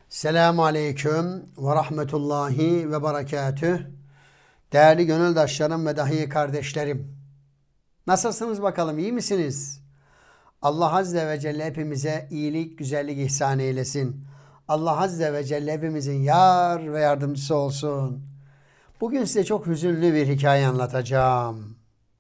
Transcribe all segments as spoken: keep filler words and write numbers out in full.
Selamun Aleyküm ve Rahmetullahi ve Berekatüh. Değerli gönüldaşlarım ve dahi kardeşlerim. Nasılsınız bakalım, iyi misiniz? Allah Azze ve Celle hepimize iyilik, güzellik ihsan eylesin. Allah Azze ve Celle hepimizin yar ve yardımcısı olsun. Bugün size çok hüzünlü bir hikaye anlatacağım.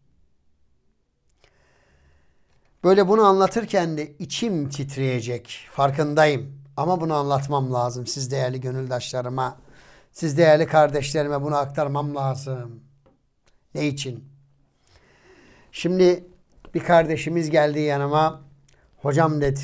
Böyle bunu anlatırken de içim titreyecek, farkındayım. Ama bunu anlatmam lazım siz değerli gönüldaşlarıma, siz değerli kardeşlerime bunu aktarmam lazım. Ne için? Şimdi bir kardeşimiz geldi yanıma. Hocam dedi,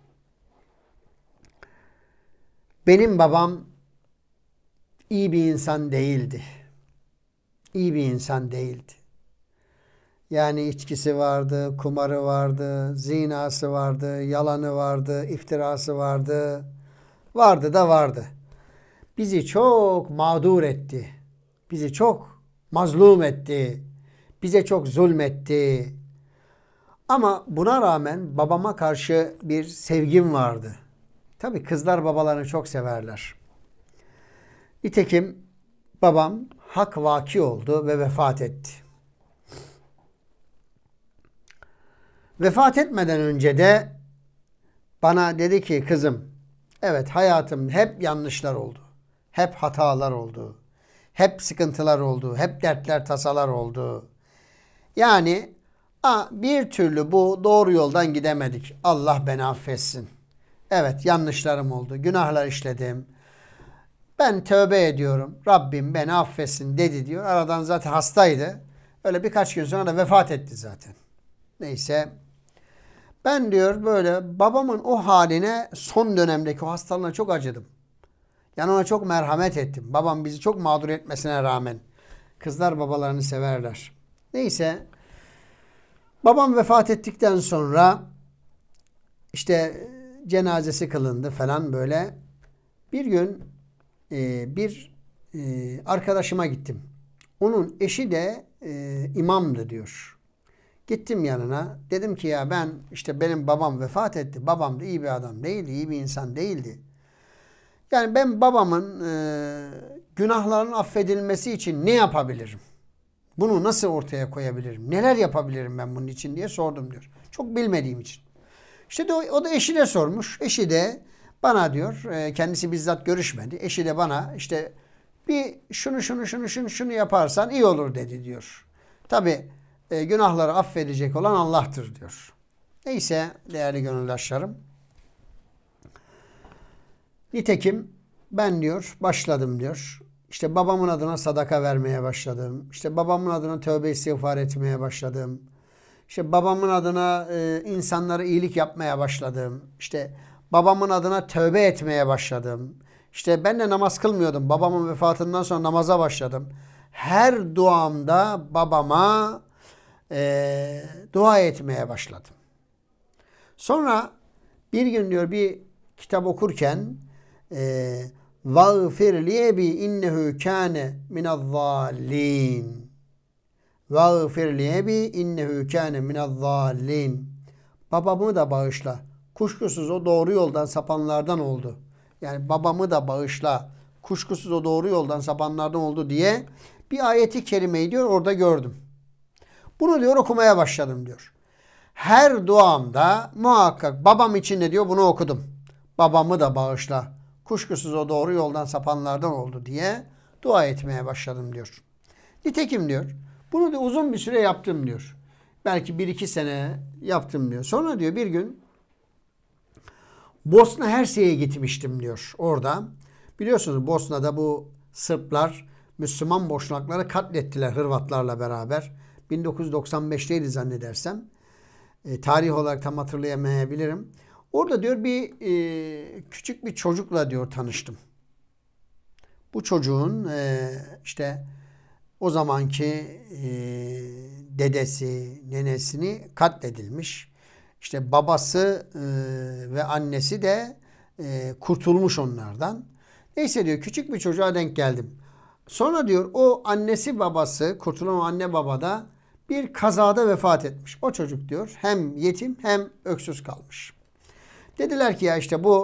benim babam iyi bir insan değildi. İyi bir insan değildi. Yani içkisi vardı, kumarı vardı, zinası vardı, yalanı vardı, iftirası vardı. Vardı da vardı. Bizi çok mağdur etti. Bizi çok mazlum etti. Bize çok zulmetti. Ama buna rağmen babama karşı bir sevgim vardı. Tabii kızlar babalarını çok severler. Nitekim babam hak vaki oldu ve vefat etti. Vefat etmeden önce de bana dedi ki kızım, evet hayatım hep yanlışlar oldu. Hep hatalar oldu. Hep sıkıntılar oldu. Hep dertler, tasalar oldu. Yani bir türlü bu doğru yoldan gidemedik. Allah beni affetsin. Evet yanlışlarım oldu. Günahlar işledim. Ben tövbe ediyorum. Rabbim beni affetsin dedi diyor. Aradan zaten hastaydı. Öyle birkaç gün sonra da vefat etti zaten. Neyse. Ben diyor böyle babamın o haline son dönemdeki o hastalığına çok acıdım. Yani ona çok merhamet ettim. Babam bizi çok mağdur etmesine rağmen. Kızlar babalarını severler. Neyse. Babam vefat ettikten sonra işte cenazesi kılındı falan böyle. Bir gün e, bir e, arkadaşıma gittim. Onun eşi de e, imamdı diyor. Gittim yanına. Dedim ki ya ben işte benim babam vefat etti. Babam da iyi bir adam değildi. İyi bir insan değildi. Yani ben babamın e, günahlarının affedilmesi için ne yapabilirim? Bunu nasıl ortaya koyabilirim? Neler yapabilirim ben bunun için diye sordum diyor. Çok bilmediğim için. İşte de o, o da eşine sormuş. Eşi de bana diyor, e, kendisi bizzat görüşmedi. Eşi de bana işte bir şunu şunu şunu şunu şunu yaparsan iyi olur dedi diyor. Tabii E, günahları affedecek olan Allah'tır diyor. Neyse değerli gönüldaşlarım. Nitekim ben diyor başladım diyor. İşte babamın adına sadaka vermeye başladım. İşte babamın adına tövbe istiğfar etmeye başladım. İşte babamın adına e, insanlara iyilik yapmaya başladım. İşte babamın adına tövbe etmeye başladım. İşte ben de namaz kılmıyordum. Babamın vefatından sonra namaza başladım. Her duamda babama E, dua etmeye başladım. Sonra bir gün diyor bir kitap okurken وَغْفِرْ لِيَبِي اِنَّهُ كَانَ مِنَ الظَّالِّينَ وَغْفِرْ لِيَبِي اِنَّهُ كَانَ مِنَ الظَّالِّينَ Babamı da bağışla. Kuşkusuz o doğru yoldan sapanlardan oldu. Yani babamı da bağışla. Kuşkusuz o doğru yoldan sapanlardan oldu diye bir ayeti kerimeyi diyor orada gördüm. Bunu diyor okumaya başladım diyor. Her duamda muhakkak babam için de diyor bunu okudum. Babamı da bağışla. Kuşkusuz o doğru yoldan sapanlardan oldu diye dua etmeye başladım diyor. Nitekim diyor bunu da uzun bir süre yaptım diyor. Belki bir iki sene yaptım diyor. Sonra diyor bir gün Bosna Hersek'e gitmiştim diyor orada. Biliyorsunuz Bosna'da bu Sırplar Müslüman Boşnakları katlettiler Hırvatlarla beraber. bin dokuz yüz doksan beşteydi zannedersem. E, tarih olarak tam hatırlayamayabilirim. Orada diyor bir e, küçük bir çocukla diyor tanıştım. Bu çocuğun e, işte o zamanki e, dedesi, nenesini katledilmiş. İşte babası e, ve annesi de e, kurtulmuş onlardan. Neyse diyor küçük bir çocuğa denk geldim. Sonra diyor o annesi babası, kurtulan o anne baba da bir kazada vefat etmiş. O çocuk diyor hem yetim hem öksüz kalmış. Dediler ki ya işte bu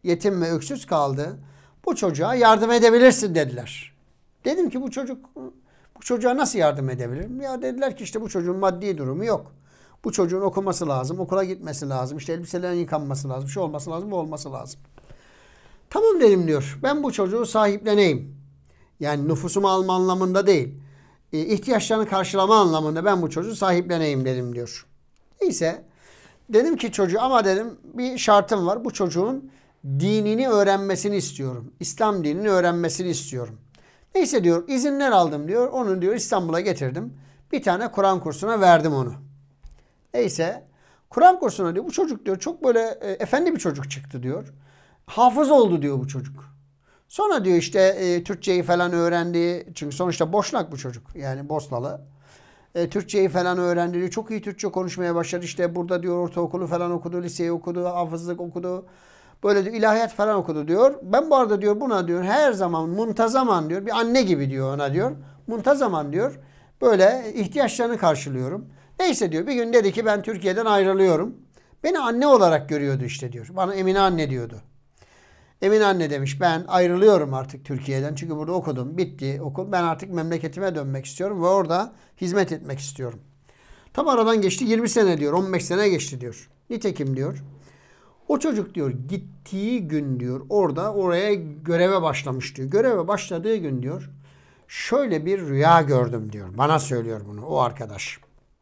yetim ve öksüz kaldı. Bu çocuğa yardım edebilirsin dediler. Dedim ki bu çocuk bu çocuğa nasıl yardım edebilirim? Ya dediler ki işte bu çocuğun maddi durumu yok. Bu çocuğun okuması lazım, okula gitmesi lazım, işte elbiselerin yıkanması lazım, şu olması lazım, bu olması lazım. Tamam dedim diyor. Ben bu çocuğu sahipleneyim. Yani nüfusumu alma anlamında değil. E, ihtiyaçlarını karşılama anlamında ben bu çocuğu sahipleneyim dedim diyor. Neyse. Dedim ki çocuğu ama dedim bir şartım var. Bu çocuğun dinini öğrenmesini istiyorum. İslam dinini öğrenmesini istiyorum. Neyse diyor izinler aldım diyor. Onu diyor İstanbul'a getirdim. Bir tane Kur'an kursuna verdim onu. Neyse Kur'an kursuna diyor bu çocuk diyor çok böyle e, efendi bir çocuk çıktı diyor. Hafız oldu diyor bu çocuk. Sonra diyor işte e, Türkçeyi falan öğrendi. Çünkü sonuçta Boşnak bu çocuk. Yani Bosnalı. E, Türkçeyi falan öğrendi diyor. Çok iyi Türkçe konuşmaya başladı. İşte burada diyor ortaokulu falan okudu. Liseyi okudu. Hafızlık okudu. Böyle diyor, ilahiyat falan okudu diyor. Ben bu arada diyor buna diyor her zaman muntazaman diyor. Bir anne gibi diyor ona diyor. Muntazaman diyor. Böyle ihtiyaçlarını karşılıyorum. Neyse diyor bir gün dedi ki ben Türkiye'den ayrılıyorum. Beni anne olarak görüyordu işte diyor. Bana Emine anne diyordu. Emine anne demiş ben ayrılıyorum artık Türkiye'den. Çünkü burada okudum. Bitti okul. Ben artık memleketime dönmek istiyorum ve orada hizmet etmek istiyorum. Tam aradan geçti yirmi sene diyor. on beş sene geçti diyor. Nitekim diyor. O çocuk diyor gittiği gün diyor orada oraya göreve başlamış diyor. Göreve başladığı gün diyor şöyle bir rüya gördüm diyor. Bana söylüyor bunu o arkadaş.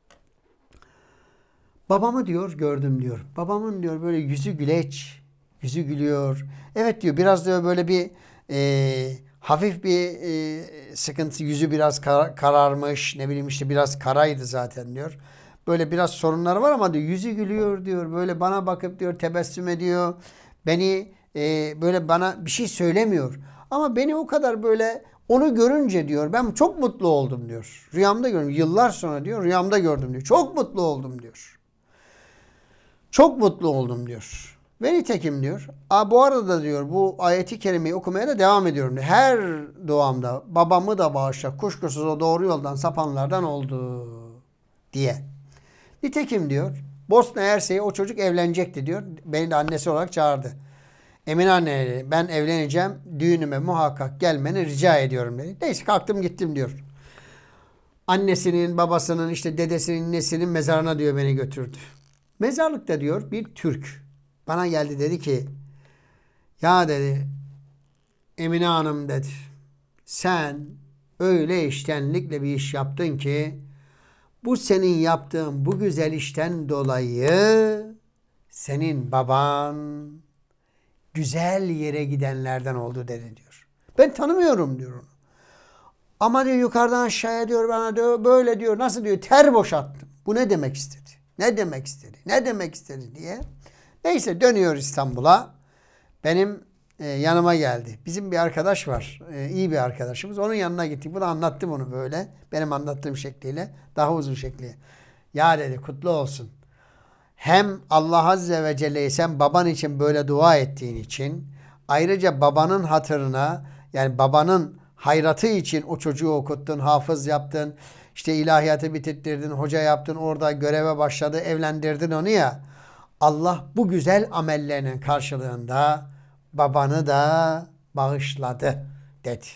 Babamı diyor gördüm diyor. Babamın diyor böyle yüzü güleç. Yüzü gülüyor. Evet diyor biraz diyor böyle bir e, hafif bir e, sıkıntı. Yüzü biraz kar, kararmış. Ne bileyim işte biraz karaydı zaten diyor. Böyle biraz sorunları var ama diyor yüzü gülüyor diyor. Böyle bana bakıp diyor tebessüm ediyor. Beni e, böyle bana bir şey söylemiyor. Ama beni o kadar böyle onu görünce diyor ben çok mutlu oldum diyor. Rüyamda gördüm. Yıllar sonra diyor rüyamda gördüm diyor. Çok mutlu oldum diyor. Çok mutlu oldum diyor. Ve nitekim diyor. A, bu arada diyor bu ayeti kerimeyi okumaya da devam ediyorum diyor. Her duamda babamı da bağışla kuşkusuz o doğru yoldan sapanlardan oldu diye. Nitekim diyor Bosna Hersek'e o çocuk evlenecekti diyor. Beni de annesi olarak çağırdı. Emine anne ben evleneceğim. Düğünüme muhakkak gelmeni rica ediyorum dedi. Neyse kalktım gittim diyor. Annesinin, babasının, işte dedesinin, nesinin mezarına diyor beni götürdü. Mezarlıkta diyor bir Türk bana geldi dedi ki ya dedi Emine Hanım dedi sen öyle iştenlikle bir iş yaptın ki bu senin yaptığın bu güzel işten dolayı senin baban güzel yere gidenlerden oldu dedi diyor. Ben tanımıyorum diyor onu. Ama diyor yukarıdan aşağıya diyor bana diyor böyle diyor nasıl diyor ter boşalttım. Bu ne demek istedi? Ne demek istedi? Ne demek istedi diye. Neyse dönüyor İstanbul'a. Benim e, yanıma geldi. Bizim bir arkadaş var. E, iyi bir arkadaşımız. Onun yanına gittik. Bunu anlattım onu böyle. Benim anlattığım şekliyle. Daha uzun şekliyle. Ya dedi kutlu olsun. Hem Allah Azze ve Celle'yi sen baban için böyle dua ettiğin için ayrıca babanın hatırına yani babanın hayratı için o çocuğu okuttun, hafız yaptın, işte ilahiyatı bitirttirdin, hoca yaptın, orada göreve başladı, evlendirdin onu ya. Allah bu güzel amellerinin karşılığında babanı da bağışladı dedi.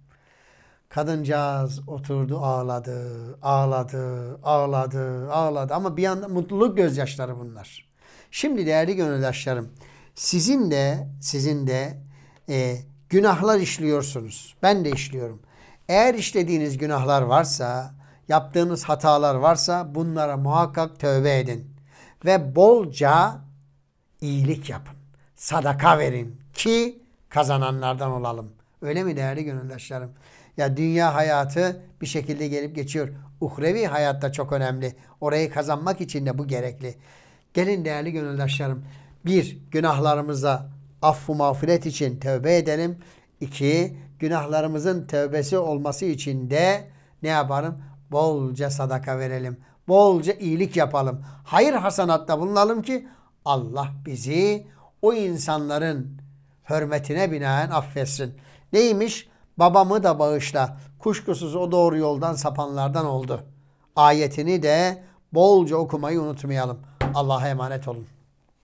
Kadıncağız oturdu ağladı, ağladı, ağladı, ağladı. Ama bir yandan mutluluk gözyaşları bunlar. Şimdi değerli gönüldaşlarım, sizin de, sizin de e, günahlar işliyorsunuz. Ben de işliyorum. Eğer işlediğiniz günahlar varsa, yaptığınız hatalar varsa bunlara muhakkak tövbe edin. Ve bolca iyilik yapın. Sadaka verin ki kazananlardan olalım. Öyle mi değerli gönüldaşlarım? Ya dünya hayatı bir şekilde gelip geçiyor. Uhrevi hayat da çok önemli. Orayı kazanmak için de bu gerekli. Gelin değerli gönüldaşlarım. Bir, günahlarımıza affu mağfiret için tövbe edelim. İki, günahlarımızın tövbesi olması için de ne yapalım? Bolca sadaka verelim. Bolca iyilik yapalım. Hayır hasanatta bulunalım ki Allah bizi o insanların hürmetine binaen affetsin. Neymiş? Babamı da bağışla. Kuşkusuz o doğru yoldan sapanlardan oldu. Ayetini de bolca okumayı unutmayalım. Allah'a emanet olun.